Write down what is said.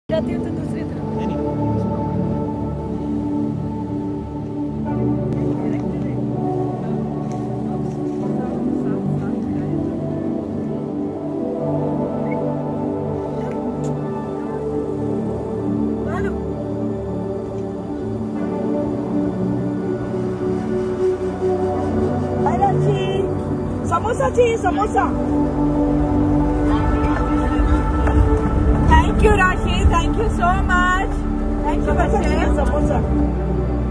जाती हूँ तो दूसरी तरफ। समोसा चाहिए samosa. Thank you Rashi, thank you so much. Thank you बच्चे। समोसा